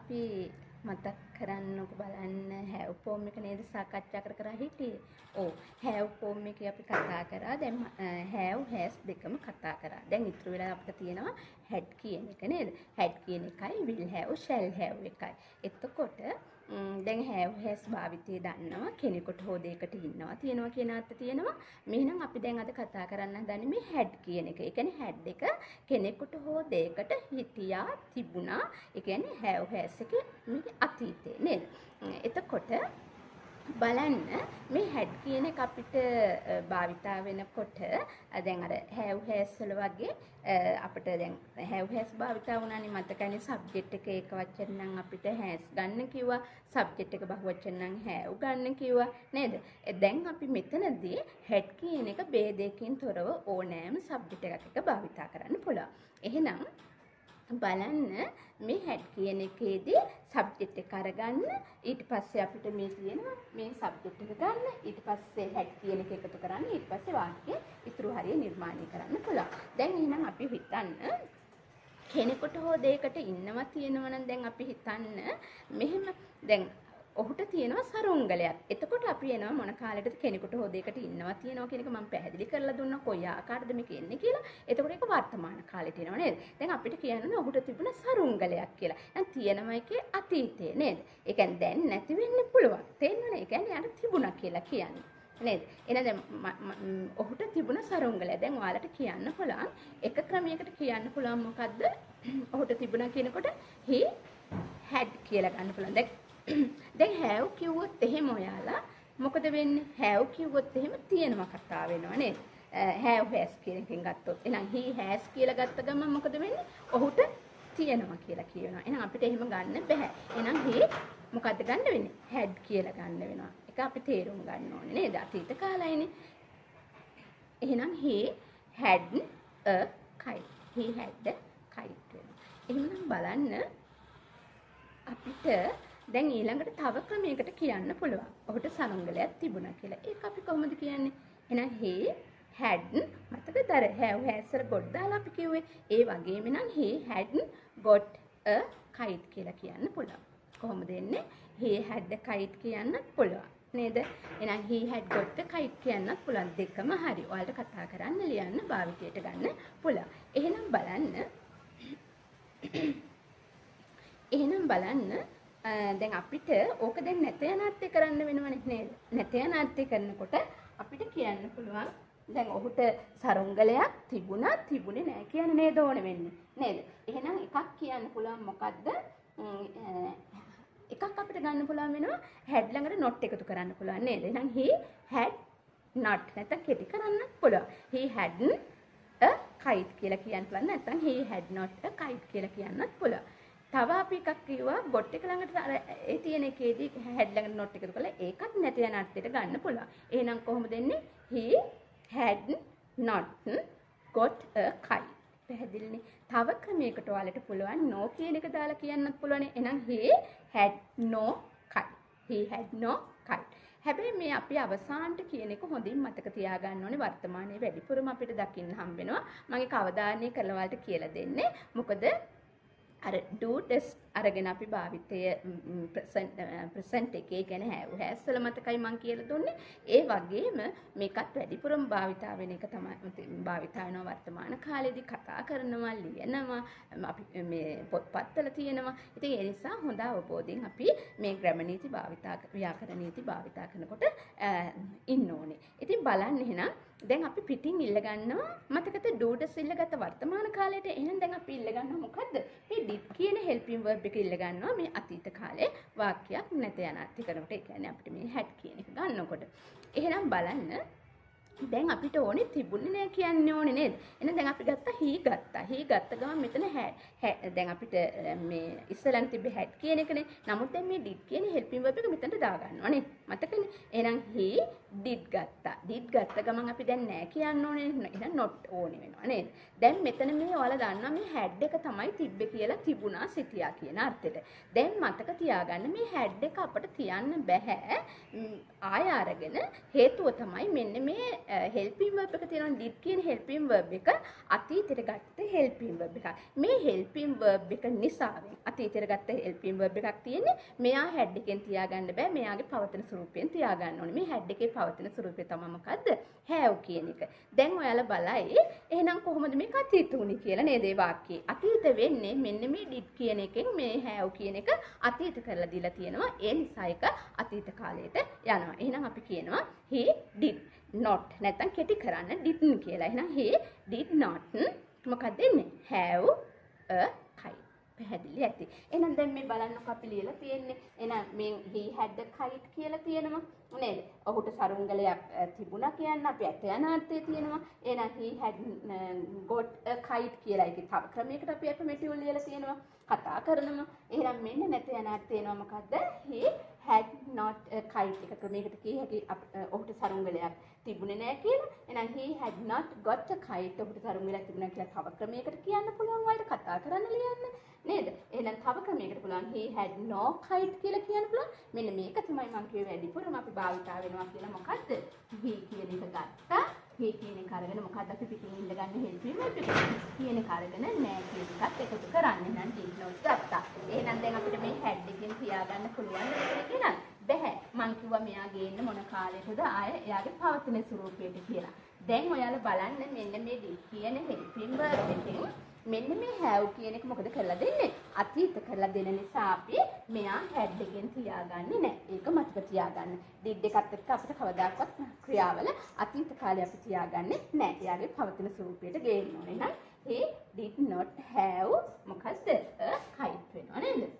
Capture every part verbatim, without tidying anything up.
අපි මතක් කරන්නක බලන්න have form එක නේද සාකච්ඡා කර කර හිටියේ. ඔව් have form එකේ අපි කතා කරා. දැන් have has දෙකම කතා කරා. දැන් ඉතුරු වෙලා අපිට තියෙනවා had කියන එක නේද? had කියන එකයි will have shall have එකයි. එතකොට දැන් have has භාවිතය දන්නවා කෙනෙකුට හෝ දෙයකට ඉන්නවා තියෙනවා කියන අර්ථය තියෙනවා. මෙහෙනම් අපි දැන් අද කතා කරන්න හදන්නේ මේ had කියන එක. ඒ කියන්නේ had එක කෙනෙකුට හෝ දෙයකට හිටියා තිබුණා. ඒ කියන්නේ have has එකේ මේ අතීතේ නේද? එතකොට බලන්න මේ had කියන එක අපිට භාවිතා වෙනකොට දැන් අර have has වල වගේ අපිට දැන් have has භාවිතා වුණානේ මතකනේ subject එක ඒක වචන නම් අපිට has ගන්න කිව්වා subject එක බහුවචන නම් have ගන්න කිව්වා නේද? දැන් අපි මෙතනදී had කියන එක ભેදයකින් තොරව ඕනෑම subject එකක් එක භාවිතා කරන්න පුළුවන්. එහෙනම් බලන්න මේ had කියන එකේදී subject එක අරගන්න ඊට පස්සේ අපිට මේ තියෙනවා මේ subject එක ගන්න ඊට පස්සේ had කියන එක එකතු කරන්න ඊට පස්සේ වාක්‍ය ඉතුරු හරිය නිර්මාණය කරන්න පුළුවන්. දැන් එහෙනම් අපි හිතන්න කෙනෙකුට හෝ දෙයකට ඉන්නවා තියෙනවා නම් දැන් අපි හිතන්න මෙහෙම දැන් ඔහුට තියෙනවා සරුංගලයක්. එතකොට අපි එනවා මොන කාලෙටද කෙනෙකුට හෝ දෙයකට ඉන්නවා තියෙනවා කියන එක මම පැහැදිලි කරලා දුන්නා කොයි ආකාරද මේක එන්නේ කියලා. එතකොට ඒක වර්තමාන කාලෙට එනවා නේද? දැන් අපිට කියන්න ඔහුට තිබුණ සරුංගලයක් කියලා. දැන් තියෙනවා එකේ අතීතේ නේද? ඒ කියන්නේ දැන් නැති වෙන්න පුළුවන්. තේරෙනවනේ? ඒ කියන්නේ අර තිබුණා කියලා කියන්නේ. නේද? එහෙනම් දැන් ඔහුට තිබුණ සරුංගලය. දැන් ඔයාලට කියන්න පුළුවන් එක ක්‍රමයකට කියන්න පුළුවන් මොකද්ද? ඔහුට තිබුණා කියනකොට he had කියලා ගන්න පුළුවන්. දැන් දැන් have කිව්වොත් එහෙම ඔයාලා මොකද වෙන්නේ? have කිව්වොත් එහෙම තියෙනවා කතා වෙනවා නේද? have has කියන එකෙන් ගත්තොත් එහෙනම් he has කියලා ගත්ත ගමන් මොකද වෙන්නේ? ඔහුට තියෙනවා කියලා කියනවා. එහෙනම් අපිට එහෙම ගන්න බෑ. එහෙනම් he මොකද්ද ගන්න වෙන්නේ? had කියලා ගන්න වෙනවා. ඒක අපි තේරුම් ගන්න ඕනේ නේද? අතීත කාලයනේ. එහෙනම් he had a kite. he had a kite වෙනවා. එහෙනම් බලන්න අපිට දැන් ඊළඟට තව ක්‍රමයකට කියන්න පුළුවන්. ඔහුට සරුංගලයක් තිබුණා කියලා. ඒක අපි කොහොමද කියන්නේ? එහෙනම් he had මතකද අර have has වල got දාලා අපි කිව්වේ. ඒ වගේම නම් he had got a kite කියලා කියන්න පුළුවන්. කොහොමද එන්නේ? he had a kite කියන්නත් පුළුවන්. නේද? එහෙනම් he had got a kite කියන්නත් පුළුවන්. දෙකම හරි. ඔයාලට කතා කරන්න ලියන්න භාවිතයට ගන්න පුළුවන්. එහෙනම් බලන්න එහෙනම් බලන්න දැන් අපිට ඕක දැන් නැත යනාර්ථය කරන්න වෙනවනේ නේද? නැත යනාර්ථය කරනකොට අපිට කියන්න පුළුවන් දැන් ඔහුට සරුංගලයක් තිබුණා තිබුණේ නැහැ කියන නේද ඕන වෙන්නේ නේද? එහෙනම් එකක් කියන්න පුළුවන් මොකද්ද? එකක් අපිට ගන්න පුළුවන් වෙනවා had ළඟට not එකතු කරන්න පුළුවන් නේද? එහෙනම් he had not නැත්නම් කෙටි කරන්න පුළුවන්. he hadn't a kite කියලා කියන්න පුළුවන්. නැත්නම් he had not a kite කියලා කියන්නත් පුළුවන්. තව අපි එකක් කිව්වා got එක ළඟට ඒ තියෙන එකේදී had ළඟට not එකතු කරලා ඒකත් නැති යන අර්ථයට ගන්න පුළුවන්. එහෙනම් කොහොමද එන්නේ? he had not got a kite. පැහැදිලිනේ. තව ක්‍රමයකට ඔයාලට පුළුවන් no කියන එක දාලා කියන්නත් පුළුවන්. එහෙනම් he had no kite. he had no kite. හැබැයි මේ අපි අවසානට කියන එක හොඳින් මතක තියාගන්න ඕනේ. වර්තමානයේ වැඩිපුරම අපිට දකින්න හම්බ වෙනවා. මම ඒක අවධානය කරලා ඔයාලට කියලා දෙන්නේ. මොකද අර do does අරගෙන අපි භාවිතය present present එකේ කියන්නේ have has වල මතකයි මම කියලා දුන්නේ. ඒ වගේම මේකත් වැඩිපුරම භාවිතා වෙන එක තමයි භාවිතා වෙනවා වර්තමාන කාලේදී කතා කරනවා ලියනවා අපි මේ පොත්පත්වල තියෙනවා. ඉතින් ඒ නිසා හොඳ අවබෝධයෙන් අපි මේ ග්‍රැමර් නීති භාවිතා ව්‍යාකරණ නීති භාවිතා කරනකොට ඉන්න ඕනේ. ඉතින් බලන්න එහෙනම් දැන් අපි පිටින් ඉල්ල ගන්නවා මතකද do does ඉල්ලගත්ත වර්තමාන කාලයට. එහෙනම් දැන් අපි ඉල්ල ගන්නවා මොකද්ද? මේ did කියන helping verb එක ඉල්ල ගන්නවා මේ අතීත කාලේ වාක්‍යයක් නැත යන අර්ථ කරනකොට. ඒ කියන්නේ අපිට මේ had කියන එක ගන්නකොට. එහෙනම් බලන්න දැන් අපිට ඕනේ තිබුණේ නැහැ කියන්නේ ඕනේ නේද? එහෙනම් දැන් අපි ගත්තා he ගත්තා. he ගත්ත ගමන් මෙතන had දැන් අපිට මේ ඉස්සලන් තිබ්බේ had කියන එකනේ. නමුත් දැන් මේ did කියන helping verb එක මෙතනට දා ගන්නවා නේ. මතකනේ? එහෙනම් he did ගත්තා. did ගත්ත ගමන් අපි දැන් නැහැ කියන්න ඕනේ. එහෙනම් not ඕනේ වෙනවා නේද? දැන් මෙතන මේ ඔයාලා දන්නවා මේ had එක තමයි තිබ්බේ කියලා තිබුණා සිටියා කියන අර්ථෙට. දැන් මතක තියාගන්න මේ had එක අපිට තියන්න බෑ. ආය අරගෙන හේතුව තමයි මෙන්න මේ helping verb එක තියෙනවා did කියන helping verb එක අතීතයට ගත්ත helping verb එකක්. මේ helping verb එක නිසාවෙන් අතීතයට ගත්ත helping verb එකක් තියෙන්නේ. මෙයා had එකෙන් තියාගන්න බෑ. මෙයාගේ පවතින ස්වරූපයෙන් තියාගන්න ඕනේ. මේ had එකේ පවතින ස්වරූපය තමයි මොකද්ද? have කියන එක. දැන් ඔයාලා බලයි එහෙනම් කොහොමද මේක අතීත වුනේ කියලා නේද මේ වාක්‍යයේ. අතීත වෙන්නේ මෙන්න මේ did කියන එකෙන් මේ have කියන එක අතීත කරලා දීලා තියෙනවා. ඒ නිසා ඒක අතීත කාලයට යනවා. එහෙනම් අපි කියනවා he did not නැත්නම් කෙටි කරන්න didn't කියලා. එහෙනම් he did not මොකක්ද දෙන්නේ? have a kite. පැහැදිලි ඇති. එහෙනම් දැන් මේ බලන්නකො අපි ලියලා තියෙන්නේ. එහෙනම් මේ he had a kite කියලා තියෙනවා නේද? ඔහුට සරුංගලයක් තිබුණා කියන්න අපි ඇත යන අර්ථය තියෙනවා. එහෙනම් he had got a kite කියලා එකේ තව ක්‍රමයකට අපි affirmative ලියලා තියෙනවා. කතා කරනවා. එහෙනම් මෙන්න නැත යන අර්ථය එනවා මොකද්ද? he had not a kite එක ක්‍රමයකට කිය හැකි ඔහුට සරුංගලයක් තිබුණේ නැහැ කියලා. එහෙනම් he had not got a kite ඔහුට සරුංගලයක් තිබුණා කියලා තව ක්‍රමයකට කියන්න පුළුවන් වලට කතා කරන්න ලියන්න නේද? එහෙනම් තව ක්‍රමයකට පුළුවන් he had no kite කියලා කියන්න පුළුවන්. මෙන්න මේක තමයි මම කිව්වේ වැඩිපුරම අපි භාවිතා වෙනවා කියලා. මොකද්ද? he කියන එක ගත්තා. he කියන එක අරගෙන මොකද්ද අපි පිටින් ඉඳ ගන්න helping verb එක. කියන එක අරගෙන නෑ කියන එකත් එකතු කරන්න. එහෙනම් did not ගත්තා. එහෙනම් දැන් අපිට මේ had එකෙන් තියාගන්න පුළුවන් කියලා බැහැ. මං කිව්වා මෙයා ගේන්න මොන කාලයකද ආය එයාගේ පවතින ස්වරූපයට කියලා. දැන් ඔයාලා බලන්න මෙන්න මේ did කියන helping verb එකෙන් මෙන්න මේ have කියන එක මොකද කරලා දෙන්නේ? අතීත කරලා දෙන නිසා අපි මෙයා had එකෙන් තියාගන්නේ නැහැ. ඒක මතක තියාගන්න. did එකත් එක්ක අපිට කවදාකවත් ක්‍රියාවල අතීත කාලේ අපි තියාගන්නේ නැහැ. එයාගේ පවතින ස්වරූපයට ගේන්න ඕනේ. එහෙනම් he did not have මොකද්ද? a kite වෙනවා නේද?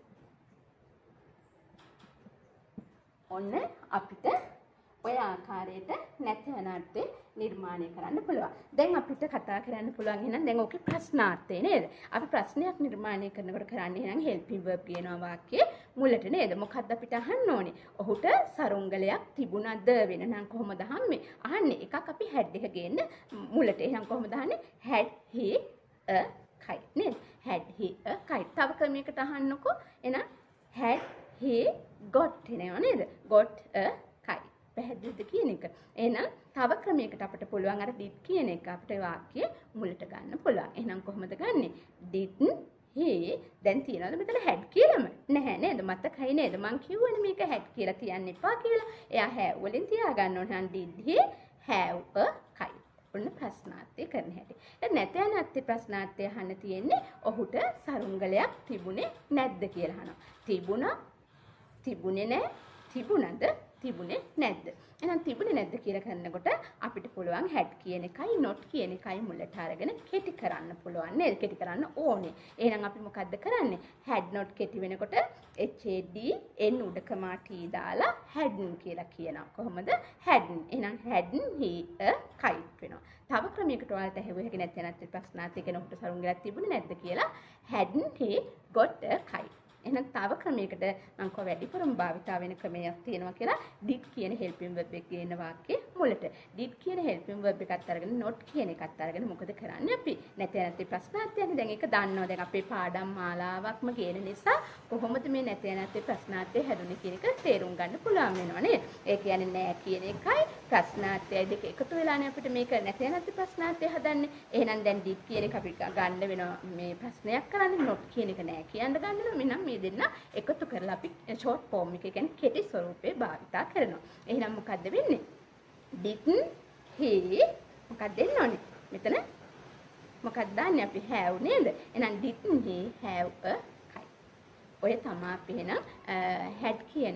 ඔන්න අපිට ඔය ආකාරයට නැතන අර්ථය නිර්මාණය කරන්න පුළුවන්. දැන් අපිට කතා කරන්න පුළුවන් එහෙනම් දැන් ඔකේ ප්‍රශ්නාර්ථය නේද? අපි ප්‍රශ්නයක් නිර්මාණය කරනකොට කරන්නේ එහෙනම් helping verb කියනවා වාක්‍යයේ මුලට නේද? මොකද්ද අපිට අහන්න ඕනේ? ඔහුට සරුංගලයක් තිබුණාද වෙන නම් කොහොමද අහන්නේ? අහන්නේ එකක් අපි had එක ගේන්න මුලට. එහෙනම් කොහොමද අහන්නේ? had he a kite නේද? had he a kite. තව ක්‍රමයකට අහන්නකො එහෙනම් had he got නේද නේද? got a kite. පැහැදිලිද කියන එක. එහෙනම් තව ක්‍රමයකට අපිට පුළුවන් අර did කියන එක අපිට වාක්‍ය මුලට ගන්න පුළුවන්. එහෙනම් කොහොමද ගන්නෙ? didn't he දැන් තියනවාද මෙතන had කියලාම? නැහැ නේද? මතකයි නේද? මං කිව්වනේ මේක had කියලා තියන්න එපා කියලා. එයා have වලින් තියා ගන්න ඕන. එහෙනම් did he have a kite? ඔන්න ප්‍රශ්නාර්ථය කරන හැටි. දැන් නැත යන අර්ථේ ප්‍රශ්නාර්ථය අහන්න තියෙන්නේ ඔහුට සරුංගලයක් තිබුණේ නැද්ද කියලා අහනවා. තිබුණා තිබුණේ නැහැ තිබුණද තිබුණේ නැද්ද? එහෙනම් තිබුණේ නැද්ද කියලා කරනකොට අපිට පුළුවන් had කියන එකයි not කියන එකයි මුලට අරගෙන කෙටි කරන්න පුළුවන් නේද? කෙටි කරන්න ඕනේ. එහෙනම් අපි මොකද්ද කරන්නේ? had not කෙටි වෙනකොට h a d n උඩකමා t දාලා hadn't කියලා කියනවා. කොහොමද? hadn't. එහෙනම් hadn't he a kite වෙනවා. තව ක්‍රමයකට ඔයාලට ඇහුව හැකි නැත්නම් නැත්නම් ප්‍රශ්නාර්ථය කියන උඩට සරුංගලයක් තිබුණේ නැද්ද කියලා hadn't he got a kite. එහෙනම් තව ක්‍රමයකට මම කව වැඩිපුරම භාවිතා වෙන ක්‍රමයක් තියෙනවා කියලා did කියන helping verb එක ගේන වාක්‍යයේ මුලට did කියන helping verb එකත් අරගෙන not කියන එකත් අරගෙන මොකද කරන්නේ අපි නැතේ නැති ප්‍රශ්නාර්ථයනේ දැන් ඒක දන්නවා දැන් අපේ පාඩම් මාලාවක්ම ගේන නිසා කොහොමද මේ නැතේ නැති ප්‍රශ්නාර්ථය හැදුනේ කියන එක තේරුම් ගන්න පුළුවන් වෙනවා නේද ඒ කියන්නේ නෑ කියන එකයි ප්‍රශ්නාර්ථය දෙක එකතු වෙලානේ අපිට මේක නැතේ නැති ප්‍රශ්නාර්ථය හදන්නේ එහෙනම් දැන් did කියන එක අපි ගන්න වෙනවා මේ ප්‍රශ්නයක් කරන්නේ not කියන එක නෑ කියන්න ගන්න වෙනවා මේ දෙන්න එකතු කරලා අපි short form එක කියන්නේ කෙටි ස්වරූපේ භාවිතා කරනවා. එහෙනම් මොකද්ද වෙන්නේ? didn't he මොකක්ද දෙන්න ඕනේ? මෙතන මොකක්ද දාන්නේ අපි have නේද? එහෙනම් didn't he have a kite? ඔය තමයි අපි එහෙනම් had කියන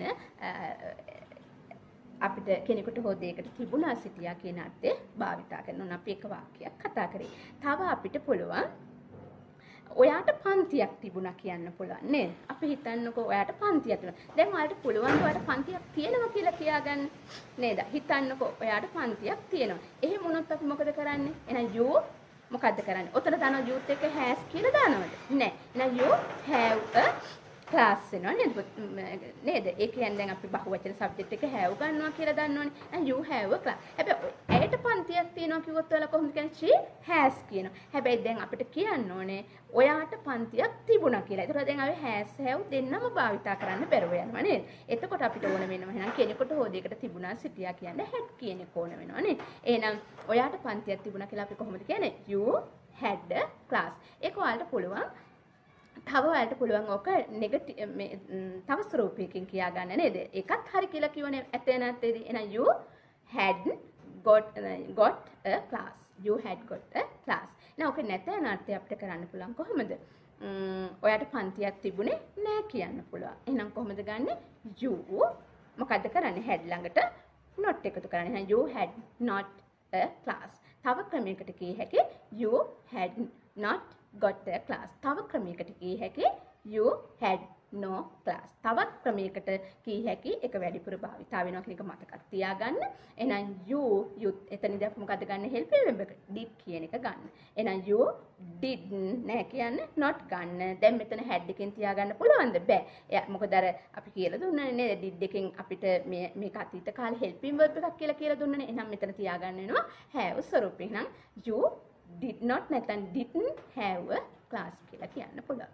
අපිට කෙනෙකුට හෝ දෙයකට තිබුණා සිටියා කියන අර්ථය භාවිතා කරනවා. අපි එක වාක්‍යයක් කතා කරේ. තව අපිට පුළුවන් ඔයාට පන්තියක් තිබුණා කියන්න පුළුවන් නේද? අපි හිතන්නකෝ ඔයාට පන්තියක් තිබුණා. දැන් ඔයාලට පුළුවන් ඔයාට පන්තියක් තියෙනවා කියලා කියාගන්න නේද? හිතන්නකෝ ඔයාට පන්තියක් තියෙනවා. එහෙම වුණොත් අපි මොකද කරන්නේ? එහෙනම් you මොකද්ද කරන්නේ? ඔතන දානවා youth එක has කියලා දානවද? නෑ. එහෙනම් you have a class වෙනවා නේද? නේද? ඒ කියන්නේ දැන් අපි බහුවචන subject එක have ගන්නවා කියලා දන්නවනේ. දැන් you have a class. හැබැයි ඇයට පන්තියක් තියෙනවා කිව්වොත් ඔයාලා කොහොමද කියන්නේ? she has කියනවා. හැබැයි දැන් අපිට කියන්න ඕනේ ඔයාට පන්තියක් තිබුණා කියලා. ඒතකොට දැන් අපි has have දෙන්නම භාවිතා කරන්න බැරුව යනවා නේද? එතකොට අපිට ඕන වෙනවා එහෙනම් කෙනෙකුට හෝ දෙයකට තිබුණා සිටියා කියන්නේ had කියන එක ඕන වෙනවා නේද? එහෙනම් ඔයාට පන්තියක් තිබුණා කියලා අපි කොහොමද කියන්නේ? you had a class. ඒක ඔයාලට පුළුවන් තව ඔයාලට පුළුවන් ඕක නෙගටිව් මේ තව ස්වරූපයකින් කියා ගන්න නේද? ඒකත් හරි කියලා කියවනේ ඇත්තේ නැත්තේදී. එහෙනම් you had got got a class. You had got a class. now ඕක නැතේ අර්ථය අපිට කරන්න පුළුවන් කොහොමද? ඔයාට පන්තියක් තිබුණේ නෑ කියන්න පුළුවන්. එහෙනම් කොහොමද ගන්නෙ? you මොකද්ද කරන්නේ? had ළඟට not එකතු කරන්නේ. එහෙනම් you had not a class. තව ක්‍රමයකට කිය හැකි you had not got a class. තව ක්‍රමයකට කිය හැකි you had no class. තවත් ක්‍රමයකට කිය හැකි එක වැඩිපුර භාවිතා වෙනවා කියන එක මතකත් තියාගන්න. එහෙනම් you you එතනදී අපි මොකද ගන්න? helping verb එක did කියන එක ගන්න. එහෙනම් you did නෑ කියන්නේ not ගන්න. දැන් මෙතන had එකෙන් තියාගන්න පුළුවන්ද? බෑ. එයා මොකද අර අපි කියලා දුන්නානේ නේද? did එකෙන් අපිට මේ මේක අතීත කාලේ helping verb එකක් කියලා කියලා දුන්නානේ. එහෙනම් මෙතන තියාගන්න වෙනවා have ස්වරූපේ. එහෙනම් you did not නැත්නම් didn't have a class කියලා කියන්න පුළුවන්.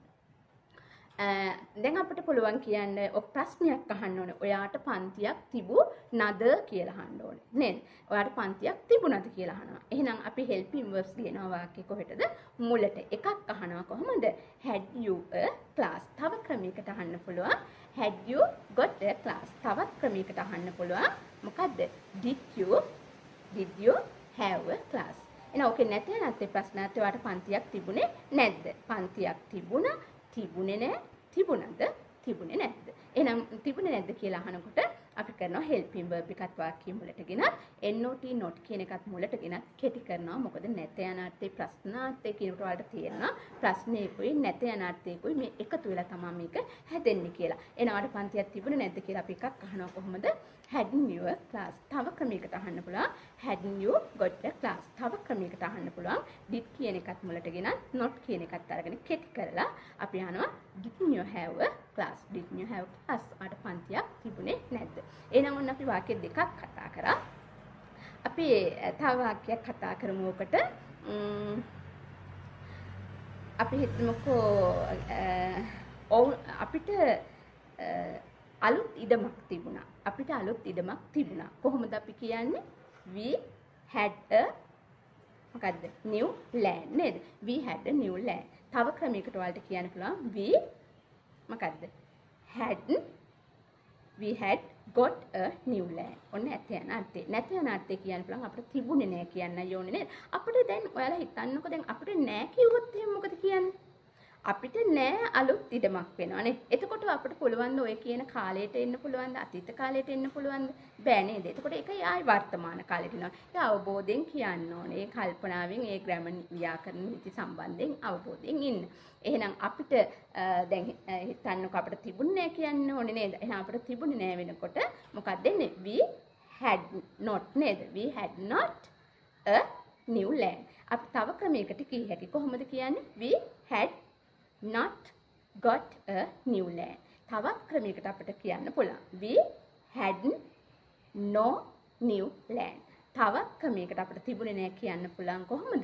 දැන් අපිට පුළුවන් කියන්න ඔක් ප්‍රශ්නයක් අහන්න ඕනේ. ඔයාට පන්තියක් තිබුණාද කියලා අහන්න ඕනේ. නේද? ඔයාට පන්තියක් තිබුණාද කියලා අහනවා. එහෙනම් අපි helping verbs ලියනවා වාක්‍ය කොහෙටද? මුලට. එකක් අහනවා කොහොමද? had you a class. තව ක්‍රමයකට අහන්න පුළුවන් had you got a class. තවත් ක්‍රමයකට අහන්න පුළුවන් මොකද්ද? did you did you have a class. එහෙනම් ඕකේ නැතේ නැත්තේ ප්‍රශ්නාර්ථය ඔයාට පන්තියක් තිබුණේ නැද්ද? පන්තියක් තිබුණා, තිබුණේ නැහැ, තිබුණාද, තිබුණේ නැද්ද? එහෙනම් තිබුණේ නැද්ද කියලා අහනකොට අපි කරනවා helping verb එකත් වාක්‍ය මුලට ගෙනත් not not කියන එකත් මුලට ගෙනත් කෙටි කරනවා. මොකද නැතේ අනාර්ථේ ප්‍රශ්නාර්ථේ කියනකොට ඔයාලට තේරෙනවා ප්‍රශ්නේකුයි නැතේ අනාර්ථේකුයි මේ එකතු වෙලා තමයි මේක හැදෙන්නේ කියලා. එහෙනම් ඔයාට පන්තියක් තිබුණේ නැද්ද කියලා අපි එකක් අහනවා කොහොමද? hadn't you a class. තව ක්‍රමයකට අහන්න පුළුවන් hadn't you got a class. තව ක්‍රමයකට අහන්න පුළුවන් did කියන එකත් මුලට ගෙනත් not කියන එකත් අරගෙන කෙටි කරලා අපි අහනවා didn't you have a class. didn't you have a class. ඔයාට පන්තියක් තිබුණේ නැද්ද? එහෙනම් ඔන්න අපි වාක්‍ය දෙකක් කතා කරා. අපි තව වාක්‍යයක් කතා කරමු ඔකට. අපි හිතමුකෝ අපිට අලුත් ඉඩමක් තිබුණා. අපිට අලුත් ඉඩමක් තිබුණා. කොහොමද අපි කියන්නේ? we had a මොකද්ද? new land නේද? we had a new land. තව ක්‍රමයකට ඔයාලට කියන්න පුළුවන් we මොකද්ද? had we had got a new land. ඔන්න ඇත්ත යන අර්ථය. නැති යන අර්ථය කියන්න පුළුවන් අපිට තිබුණේ නැහැ කියන්නයි ඕනේ නේද? අපිට දැන් ඔයාලා හිතන්නකෝ දැන් අපිට නැහැ කිව්වොත් එහෙනම් මොකද කියන්නේ? අපිට නෑ අලුත් ඉඩමක් වෙනවානේ. එතකොට අපිට පුළුවන් ඔය කියන කාලයට එන්න පුළුවන්ද? අතීත කාලයට එන්න පුළුවන්ද? බෑ නේද? එතකොට ඒක ආයි වර්තමාන කාලයට එනවා. ඒ අවබෝධයෙන් කියන්න ඕනේ. ඒ කල්පනාවෙන් ඒ ග්‍රැමර් ව්‍යාකරණ නීති සම්බන්ධයෙන් අවබෝධයෙන් ඉන්න. එහෙනම් අපිට දැන් හිතන්නකෝ අපිට තිබුණේ නෑ කියන්න ඕනේ නේද? එහෙනම් අපිට තිබුණේ නෑ වෙනකොට මොකක්ද වෙන්නේ? we had not නේද? we had not a new land. අපි තව ක්‍රමයකට කිය හැකි. කොහොමද කියන්නේ? we had not got a new land. තවත් ක්‍රමයකට අපිට කියන්න පුළුවන් we hadn't no new land. තවත් ක්‍රමයකට අපිට තිබුණේ නැහැ කියන්න පුළුවන් කොහොමද?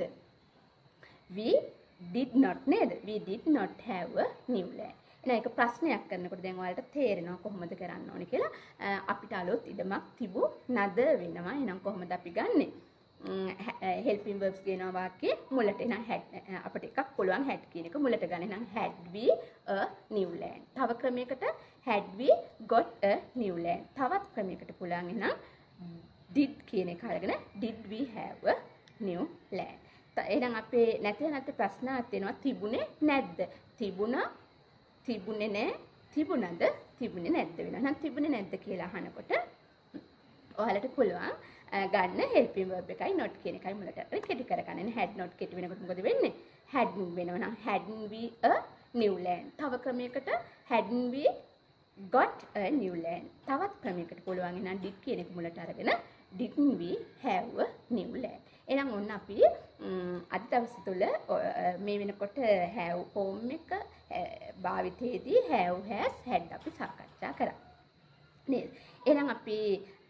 we did not නේද? we did not have a new land. එහෙනම් ඒක ප්‍රශ්නයක් කරනකොට දැන් ඔයාලට තේරෙනවා කොහොමද කරන්න ඕනේ කියලා. අපිට අලුත් ඉඩමක් තිබුණාද වෙනවා. එහෙනම් කොහොමද අපි ගන්නෙ? helping verbs කියනවා වාක්‍යයේ මුලට. එහෙනම් had අපිට එකක් පුළුවන් had කියන එක මුලට ගන්න. එහෙනම් had we a new land. තව ක්‍රමයකට had we got a new land. තවත් ක්‍රමයකට පුළුවන් එහෙනම් did කියන එක අරගෙන did we have a new land. එහෙනම් අපේ නැති නැති ප්‍රශ්නාත් වෙනවා තිබුණේ නැද්ද? තිබුණා, තිබුණේ නැහැ, තිබුණාද, තිබුණේ නැද්ද වෙනවා. එහෙනම් තිබුණේ නැද්ද කියලා අහනකොට ඔයාලට පුළුවන් ගන්න helping verb එකයි not කියන එකයි මුලට කෙටි කරගන්න. had not කෙටි වෙනකොට මොකද වෙන්නේ? hadn't වෙනවා නම් hadn't we a new land. තව ක්‍රමයකට hadn't we got a new land. තවත් ක්‍රමයකට පුළුවන් එහෙනම් did කියන එක මුලට අරගෙන didn't we have a new land? එහෙනම් ඔන්න අපි අද දවස තුල මේ වෙනකොට have form එක භාවිතයේදී have has had අපි සාකච්ඡා කරා. නේද? එහෙනම් අපි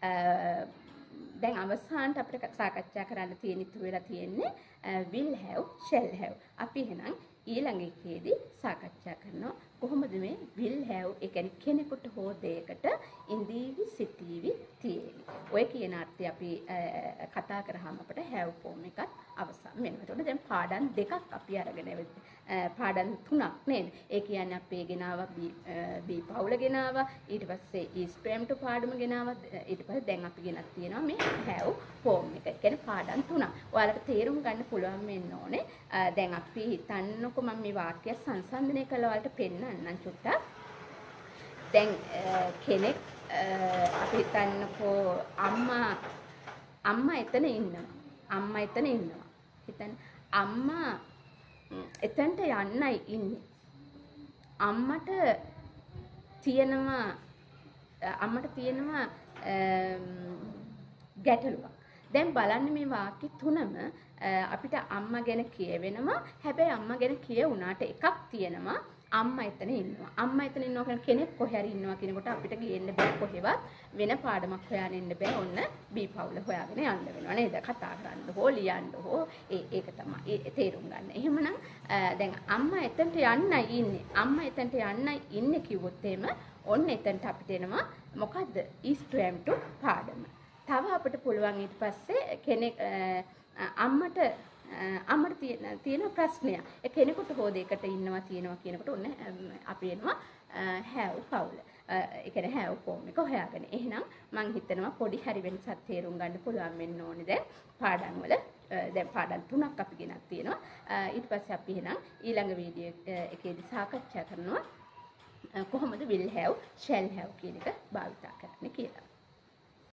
දැන් අවසානට අපිට සාකච්ඡා කරන්න තියෙන ඉතුරු වෙලා තියෙන්නේ will have shall have. අපි එහෙනම් ඊළඟ එකේදී සාකච්ඡා කරනවා කොහොමද මේ will have ඒ කියන්නේ කෙනෙකුට හෝ දෙයකට ඉඳීවි සිටීවි තියෙන්නේ. ඔය කියන අර්ථය අපි කතා කරාම අපිට have form එකත් අවසන් වෙනවා. එතකොට දැන් පාඩම් දෙකක් අපි අරගෙන පාඩම් තුනක් නේද? ඒ කියන්නේ අපි ගෙනාවා B පවුල ගෙනාවා ඊට පස්සේ is prime to පාඩම ගෙනාවා ඊට පස්සේ දැන් අපි ගෙනත් තියෙනවා මේ have form එක. ඒ කියන්නේ පාඩම් තුනක්. ඔයාලට තේරුම් ගන්න පුළුවන් වෙන්න ඕනේ. දැන් අපි හිතන්නකො මම මේ වාක්‍යය සංසන්දනය කළා ඔයාලට පෙන්නන්නම් චුට්ටක්. දැන් කෙනෙක් අපි හිතන්නකෝ අම්මා අම්මා එතන ඉන්නවා. අම්මා එතන ඉන්නවා. හිතන්න අම්මා එතනට යන්නයි ඉන්නේ. අම්මට තියෙනවා අම්මට තියෙනවා ගැටලුවක්. දැන් බලන්න මේ වාක්‍ය තුනම අපිට අම්මා ගැන කියවෙනවා. හැබැයි අම්මා ගැන කියුණාට එකක් තියෙනවා අම්මා එතන ඉන්නවා. අම්මා එතන ඉන්නවා කියන කෙනෙක් කොහේ හරි ඉන්නවා කියනකොට අපිට ගේන්න බෑ කොහෙවත් වෙන පාඩමක් හොයාගෙන ඉන්න බෑ. ඔන්න B පවුල හොයාගෙන යන්න වෙනවා නේද? කතා කරන්න හෝ ලියන්න හෝ ඒ ඒක තමයි. ඒ තේරුම් ගන්න. එහෙමනම් දැන් අම්මා එතනට යන්නයි ඉන්නේ. අම්මා එතනට යන්නයි ඉන්නේ කිව්වොත් එහෙම ඔන්න එතනට අපිට එනවා මොකද්ද? is trying to පාඩම. තව අපිට පුළුවන් ඊට පස්සේ කෙනෙක් අම්මට අම්මට තියෙන තියෙන ප්‍රශ්නයක්. ඒ කෙනෙකුට හෝ දෙයකට ඉන්නවා තියෙනවා කියනකොට ඔන්න අපි එනවා have පවුල. ඒ කියන්නේ have form එක හොයාගෙන. එහෙනම් මම හිතනවා පොඩි හරි වෙනසක් තේරුම් ගන්න පුළුවන් වෙන්න ඕනේ දැන් පාඩම් වල. දැන් පාඩම් තුනක් අපි ගෙනත් තියෙනවා. ඊට පස්සේ අපි එහෙනම් ඊළඟ වීඩියෝ එකේදී සාකච්ඡා කරනවා කොහොමද will have shall have කියන එක භාවිත කරන්නේ කියලා.